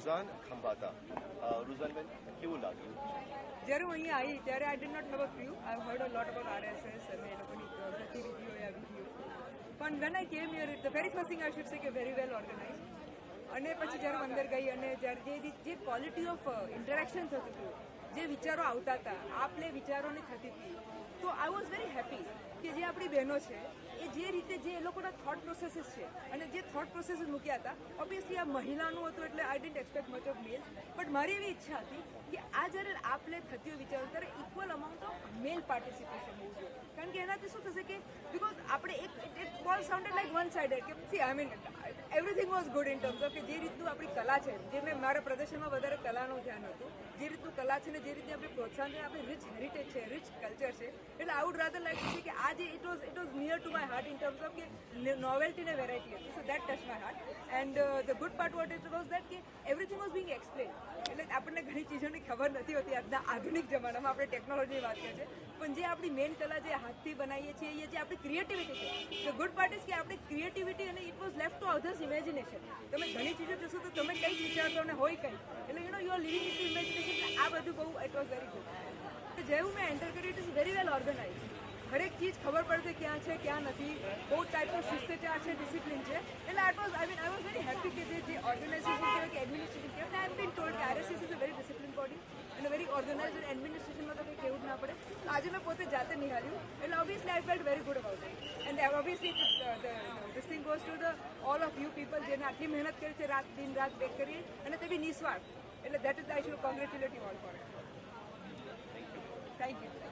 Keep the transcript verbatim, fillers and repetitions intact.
રુઝાન ખંભાતા. રુઝાનબેન, કેવું લાગ્યું? જ્યારે હું અહીંયા આવી ત્યારે I did not have a clue. I heard a lot about RSS અને એ લોકોની ગતિવિધિઓ યા વિધિઓ. પણ when I came here the very first thing I should say કે વેરી વેલ ઓર્ગેનાઇઝ. અને પછી જ્યારે હું અંદર ગઈ અને જ્યારે જે જે ક્વોલિટી ઓફ ઇન્ટરેક્શન થતું હતું, જે વિચારો આવતા હતા, આપલે વિચારોની થતી હતી, તો આઈ વોઝ વેરી હેપી કે જે આપણી બહેનો છે એ જે રીતે જે એ લોકોના થોટ પ્રોસેસીસ છે અને જે થોટ પ્રોસેસીસ મૂક્યા હતા, ઓબ્વિયસલી આ મહિલાનું હતું એટલે I didn't expect much of male, but મારી એવી ઈચ્છા હતી કે આ જ્યારે આપલે થતી હોય વિચારો ત્યારે equal amount of male participation હોવું જોઈએ. કારણ કે એનાથી શું થશે કે બિકોઝ આપણે એક it all sounded like one sided કે see I mean everything was good in terms of કે જે રીતનું આપણી કલા છે, જે મેં મારા પ્રદર્શનમાં વધારે કલાનું ધ્યાન હતું, જે રીતનું કલા છે ને જે રીતે આપણે પ્રોત્સાહન છે, આપણી રીચ હેરિટેજ છે, રીચ કલ્ચર છે, એટલે I would rather like to see કે આ જે it was it was near to my heart in terms of કે નોવેલ્ટી ને વેરાયટી હતી. So that touch my heart and the good part what it was that કે everything was being explain. એટલે આપણને ઘણી ચીજોની ખબર નથી હોતી આજના આધુનિક જમાનામાં, આપણે ટેકનોલોજીની વાત કરીએ છીએ, પણ જે આપણી મેઇન કલા જે હાથથી બનાવીએ છીએ એ જે આપણી ક્રિએટિવિટી છે, ધ ગુડ પાર્ટ ઇઝ કે આપણી ક્રિએટિવિટી અને it was left to others imagination. તમે ઘણી ચીજો જોશો તો તમે કંઈક વિચારશો અને હોય કંઈ, એટલે you know you are living in to imagination. આ બધું બહુ ઇટ વોઝ વેરી ગુડ. જેવું મેં એન્ટર કર્યું it is very well organise. હરેક ચીજ ખબર પડશે ક્યાં છે ક્યાં નથી, બહુ ટાઈપનો શિષ્ટાચાર છે, ડિસિપ્લિન છે, એટલે I was I mean I was very happy કે જે ઓર્ગેનાઇઝેશન કહેવાય કે એડમિનિસ્ટ્રેશન કહેવાય. આઈ હેવ બીન ટોલ્ડ કે RSS is a very discipline body અને વેરી ઓર્ગેનાઇઝ અને એડમિનિસ્ટ્રેશનમાં તો કંઈ કહેવું જ ના પડે. તો આજે મેં પોતે જાતે નિહાળ્યું એટલે obviously I felt very good about it. And obviously this thing goes to the all of you people જેને આટલી મહેનત કરી છે, રાત દિન રાત બેક કરીએ અને તે બી નિસ્વાર્થ, એટલે that is I should congratulate you all for it. Thank you.